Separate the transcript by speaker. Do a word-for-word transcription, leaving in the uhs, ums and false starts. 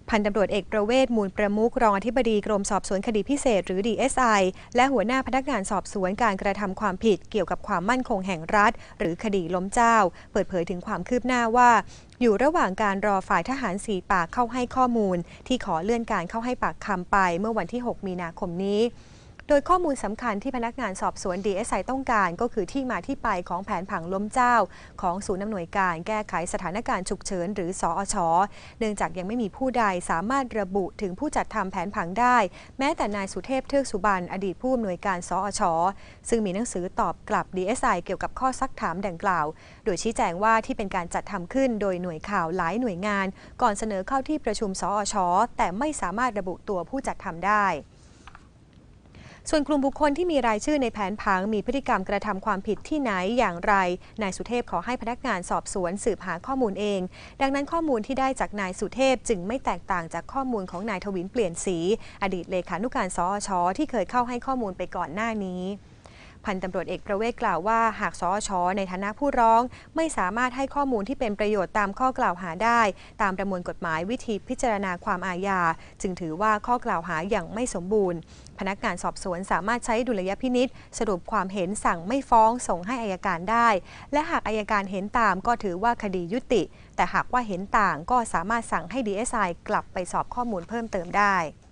Speaker 1: พันตำรวจเอกประเวศ มูลประมุขรองอธิบดีกรมสอบสวนคดีพิเศษหรือ ดี เอส ไอ และหัวหน้าพนักงานสอบสวนการกระทำความผิดเกี่ยวกับความมั่นคงแห่งรัฐหรือคดีล้มเจ้าเปิดเผยถึงความคืบหน้าว่าอยู่ระหว่างการรอฝ่ายทหารสี่ปากเข้าให้ข้อมูลที่ขอเลื่อนการเข้าให้ปากคำไปเมื่อวันที่หกมีนาคมนี้โดยข้อมูลสำคัญที่พนักงานสอบสวน ดี เอส ไอ ต้องการก็คือที่มาที่ไปของแผนผังล้มเจ้าของศูนย์อำนวยการแก้ไขสถานการณ์ฉุกเฉินหรือสอช.เนื่องจากยังไม่มีผู้ใดสามารถระบุถึงผู้จัดทำแผนผังได้แม้แต่นายสุเทพเทือกสุบรรณอดีตผู้อำนวยการสอช.ซึ่งมีหนังสือตอบกลับ ดี เอส ไอ เกี่ยวกับข้อซักถามดังกล่าวโดยชี้แจงว่าที่เป็นการจัดทำขึ้นโดยหน่วยข่าวหลายหน่วยงานก่อนเสนอเข้าที่ประชุมสอช.แต่ไม่สามารถระบุตัวผู้จัดทำได้ส่วนกลุ่มบุคคลที่มีรายชื่อในแผนผังมีพฤติกรรมกระทำความผิดที่ไหนอย่างไรนายสุเทพขอให้พนักงานสอบสวนสืบหาข้อมูลเองดังนั้นข้อมูลที่ได้จากนายสุเทพจึงไม่แตกต่างจากข้อมูลของนายทวินเปลี่ยนศรีอดีตเลขานุการสอช.ที่เคยเข้าให้ข้อมูลไปก่อนหน้านี้พันตำรวจเอกประเวศกล่าวว่าหากสอช.ในฐานะผู้ร้องไม่สามารถให้ข้อมูลที่เป็นประโยชน์ตามข้อกล่าวหาได้ตามประมวลกฎหมายวิธีพิจารณาความอาญาจึงถือว่าข้อกล่าวหาอย่างไม่สมบูรณ์พนักงานสอบสวนสามารถใช้ดุลยพินิจสรุปความเห็นสั่งไม่ฟ้องส่งให้อัยการได้และหากอัยการเห็นตามก็ถือว่าคดียุติแต่หากว่าเห็นต่างก็สามารถสั่งให้ ดี เอส ไอ กลับไปสอบข้อมูลเพิ่มเติมได้